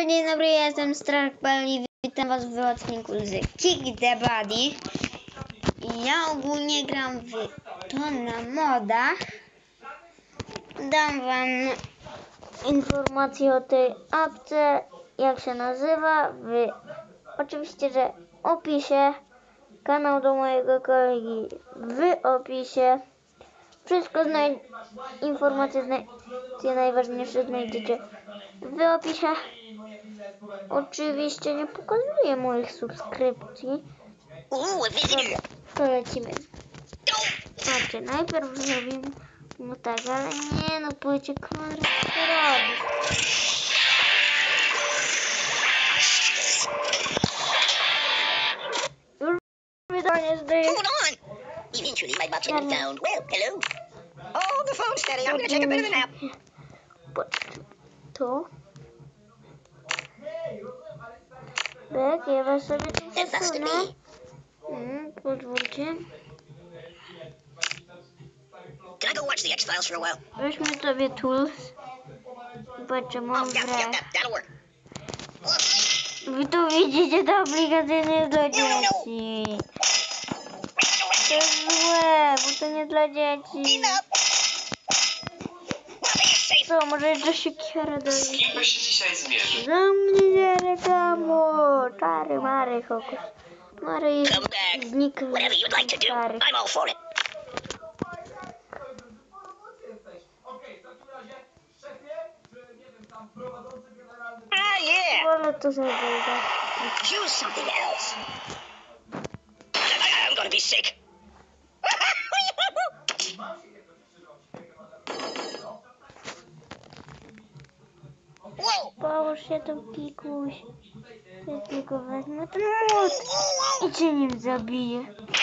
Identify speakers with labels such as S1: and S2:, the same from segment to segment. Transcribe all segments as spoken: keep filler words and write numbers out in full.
S1: dzień dobry, ja jestem Strachbell i witam was w odcinku z Kick the Body. I ja ogólnie gram w to na modach. Dam wam informację o tej apce, jak się nazywa, w oczywiście, że opisie. Kanał do mojego kolegi w opisie. Wszystko znaj informacje znaj najważniejsze znajdziecie w opisie. Oczywiście nie pokazuję moich subskrypcji. Dobra, to lecimy. Patrzcie, najpierw zrobimy no tak, ale nie no, pójdźcie kamerę, co robisz? Już wydanie zdaje.
S2: Eventually, my box had been found. Well, hello. Oh, the phone's steady. I'm gonna take a bit of a nap.
S1: To. Tak, ja was sobie tu przesunę. Hmm, pozwólcie.
S2: Can I go watch the X-Files for a while?
S1: Weźmy sobie tools. Zobaczcie, mam
S2: Oh, yeah,
S1: grę.
S2: yeah, that, that'll work.
S1: Wy tu widzicie, ta aplikacja nie jest dla dzieci. To jest złe, bo to nie dla dzieci. Co, może jeszcze siekiera do
S3: Z kim byś się dzisiaj zmierzył?
S1: Za mnie reklamo. Czary, mary, hokus. Mary
S2: Come back.
S1: znika.
S2: Whatever you'd like to do,
S1: Czary.
S2: I'm all for it. Ah, yeah.
S1: Wolę to zrobić.
S2: Choose something else. I, I'm gonna be sick. Whoa.
S1: Połóż się tu, pikuś. Ja tylko wezmę ten młot i cię nim zabiję.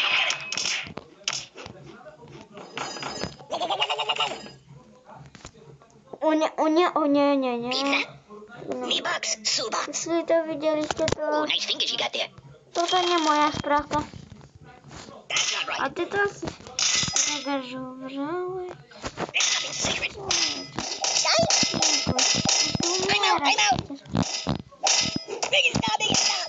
S1: O nie, o nie, o nie, nie, nie.
S2: Me bucks, Suba.
S1: Jeśli to widzieliście, to,
S2: Oh, nice fingers you got there.
S1: to to nie moja sprawka.
S2: That's not
S1: A
S2: right.
S1: ty to zagażowałeś.
S2: There's nothing sacred.
S1: Pikuś, ty
S2: I'm out, I'm
S1: umierasz.
S2: out. Biggie stop, biggie stop.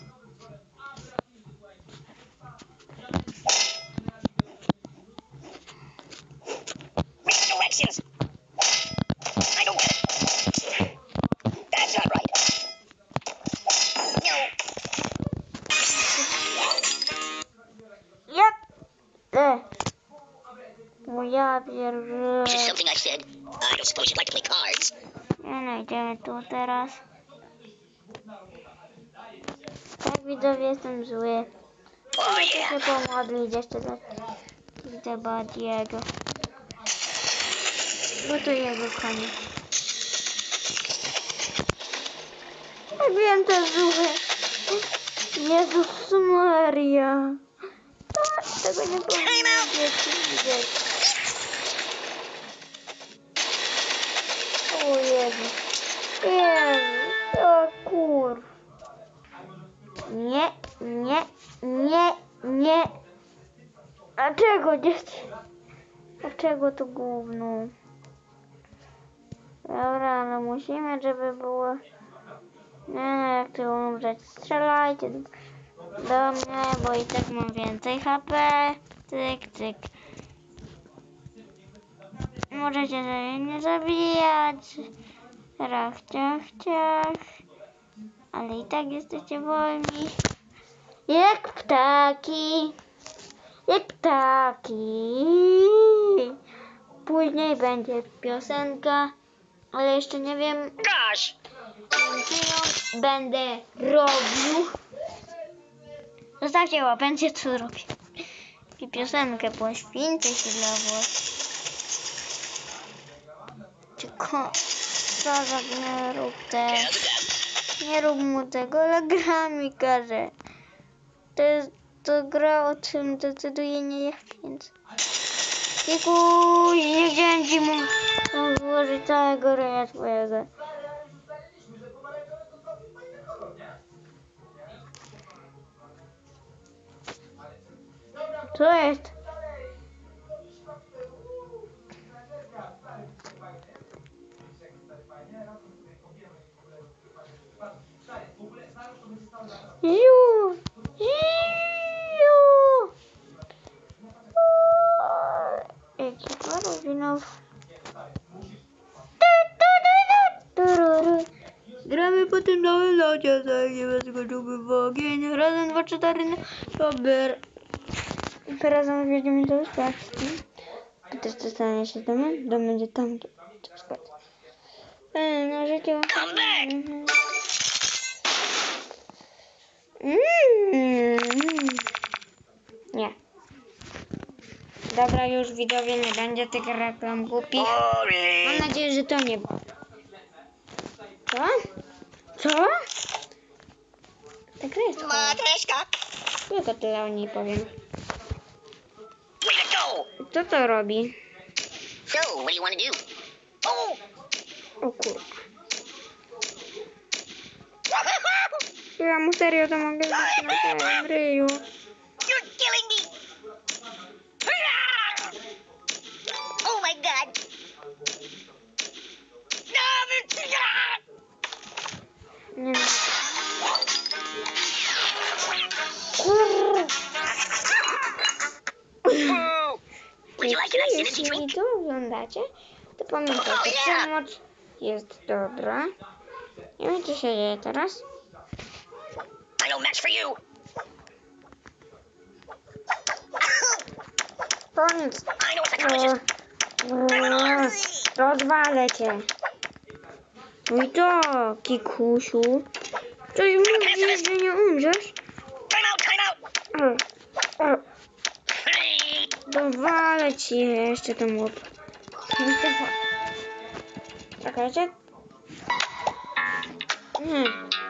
S2: Which directions? I don't get it. That's not right. No.
S1: Jak? E. O ja pierdzielę.
S2: Is this something I said? I don't suppose you'd like to play cards.
S1: Nie no, idziemy tu teraz. Tak, widzowie, jestem zły.
S2: Oh
S1: Chcę
S2: yeah.
S1: się pomodlić jeszcze do Debadiego. Bo to jego koniec. Ja wiem, to jest złe. Jezus Maria. A, tego nie powinno dzieci widzieć. O Jezu. Jezu. O kur... Nie, nie, nie, nie. A czego dzieci? A czego to gówno? Dobra, no musimy, żeby było... Nie no, jak ty umrzeć? Strzelajcie do mnie, bo i tak mam więcej H P. Cyk, cyk. Możecie sobie nie zabijać. Rach, ciach, ciach. Ale i tak jesteście wolni. Jak ptaki. Jak ptaki. Później będzie piosenka, ale jeszcze nie wiem,
S2: Gosh.
S1: jaką będę robił. Zostawcie łapęcie, co robię. I piosenkę poświęcę się dla was. Tylko Strazak, nie rób tego. Nie rób mu tego, ale gra mi każe. To jest to gra, o czym decyduje, nie ja, więc... Kikuj, nie chciałem ci mu złożyć całego ryja twojego. Co jest? po tym całym locie, tak nie bez gotówki w ogień. Razem, dwa, cztery, no, super. Teraz jedziemy do Spacji. I też dostanie się do mnie, do będzie tam, to Spacji. E, na życie.
S2: Come back!
S1: Mm. Nie. Dobra, już widzowie, nie będzie tych reklam głupich. Mam
S2: Boring!
S1: nadzieję, że to nie... Co? Co? Ta gra jest chora.
S2: Matryoshka!
S1: Tylko tyle o niej powiem.
S2: Way to go!
S1: Co to robi?
S2: So, what do you want to do? Oh!
S1: O kurwa. Ja mu serio to mogę zrobić na tym ryju.
S2: You're killing me! Oh my god! No!
S1: Nie wiem. Kurwa.
S2: Would you like an iced energy
S1: Jeśli
S2: drink?
S1: to oglądacie, to pamiętajcie, przemoc jest dobra. Nie wiem, co się dzieje teraz.
S2: I know match for you!
S1: Koniec.
S2: I know a psychologist!
S1: Rozwalę cię. No i to, Kikusiu. Coś mówisz, że nie umrzesz?
S2: Time out, time out!
S1: O, o, dowalę ci jeszcze ten łop. Czekajcie. Nie.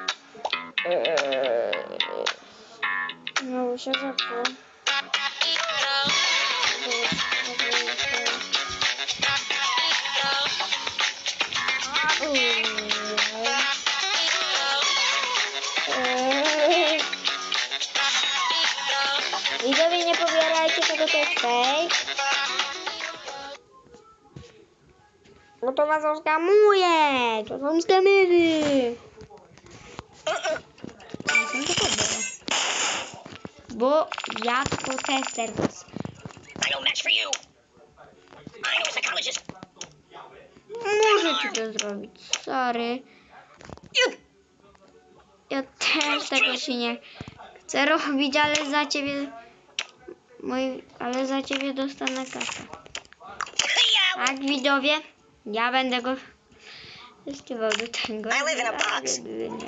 S1: Eee, Znowu się zepsuł. Widzowie, nie pobierajcie tego, to jest fake. Bo to was oskamuje. To są skamery. Nie są to pobierę. Bo ja to tester was.
S2: I know match for you! I know a psychologist!
S1: Muszę ci to zrobić. Sorry. Ja też tego się nie chcę robić, ale za ciebie... Mój, ale za ciebie dostanę kasę. Tak, widzowie? Ja będę go wystywał do tego.
S2: I live in a box.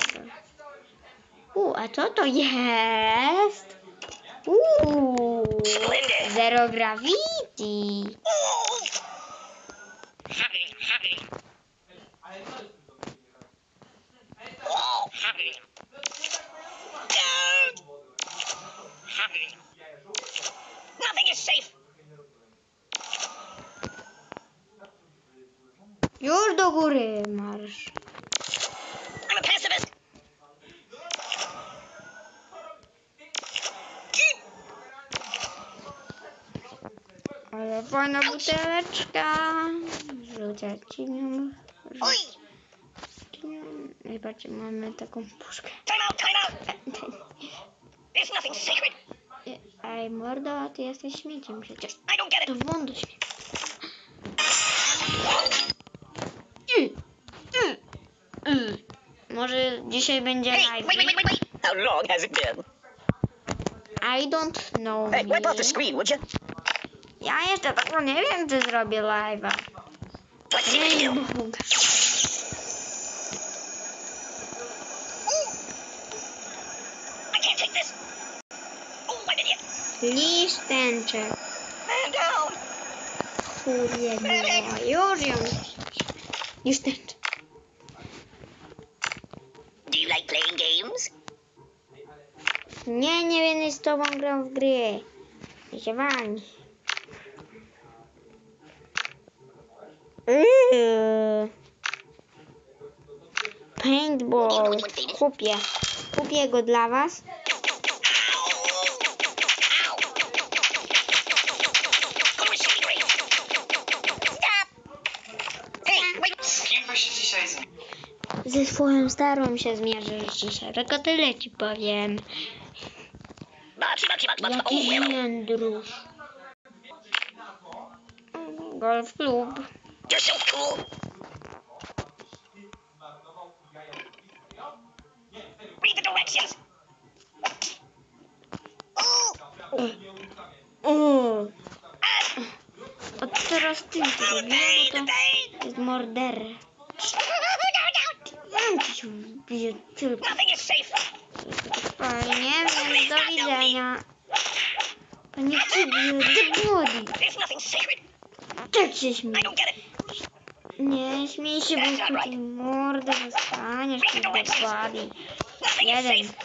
S1: U, a co to jest? Uuu,
S2: Splendid!
S1: zero gravity.
S2: Nothing is safe!
S1: Już do góry marsz.
S2: I'm a pacifist!
S1: Ale fajna buteleczka. Rzucę ci nią.
S2: Oi!
S1: I patrzcie, mamy taką puszkę.
S2: Time out, time out! There's nothing sacred!
S1: Ej, mordo, a ty jesteś śmieciem przecież.
S2: I don't get
S1: To
S2: it!
S1: włącz śmieci. Mm, mm, mm. Może dzisiaj będzie
S2: Hey,
S1: live.
S2: wait, wait, wait, wait, wait! How long has it been?
S1: I don't know
S2: Hey,
S1: me.
S2: wipe off the screen, would you?
S1: Ja jeszcze tego nie wiem, czy zrobię live'a.
S2: Let's see what you do.
S1: Rainbow.
S2: I can't take this! Oh, I'm an idiot!
S1: Liść tęczę.
S2: Man down!
S1: Kurde, no. Już ją. Liść tęczę.
S2: Do you like playing games?
S1: Nie, nie będę z tobą grał w gry. Się wani. Yy. Paintball. Kupię. Kupię go dla was.
S2: Ow! Go to a shooting range! Stop! Hey, wait!
S3: Z kim by się dzisiaj z...
S1: Ze swoją starą się zmierzysz dzisiaj. Tylko tyle ci powiem.
S2: Bobsy, bobsy, bobsy, bobsy.
S1: Jaki
S2: Oh, hello.
S1: jędruś. Golf klub.
S2: You're so cool! instructions.
S1: O. A teraz ty to robisz, bo to jest morder. Mam ci wbiję tylko.
S2: Nothing is safe.
S1: Fajnie, więc do widzenia. Panie Kibie, the body.
S2: There's nothing sacred.
S1: Tak się
S2: I
S1: śmieje.
S2: don't get it.
S1: Nie, śmiej się, bo tutaj mordę dostaniesz, ty the body.
S2: Nothing is
S1: Jeden.
S2: safe.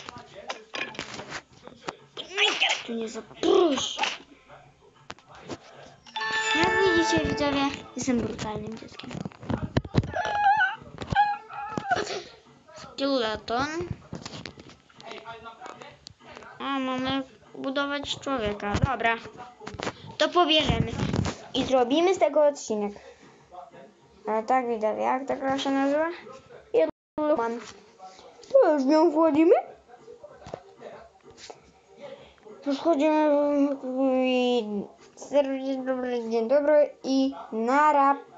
S2: I don't get it.
S1: Tu nie zaproszę. Jak widzicie, widzowie, jestem brutalnym dzieckiem. Skeleton. A, mamy budować człowieka. Dobra. To pobierzemy. I zrobimy z tego odcinek. A tak, widzowie, jak ta gra się nazywa? Jedluman. To już w nią wchodzimy? To wchodzimy i serdecznie dobry dzień dobry i nara.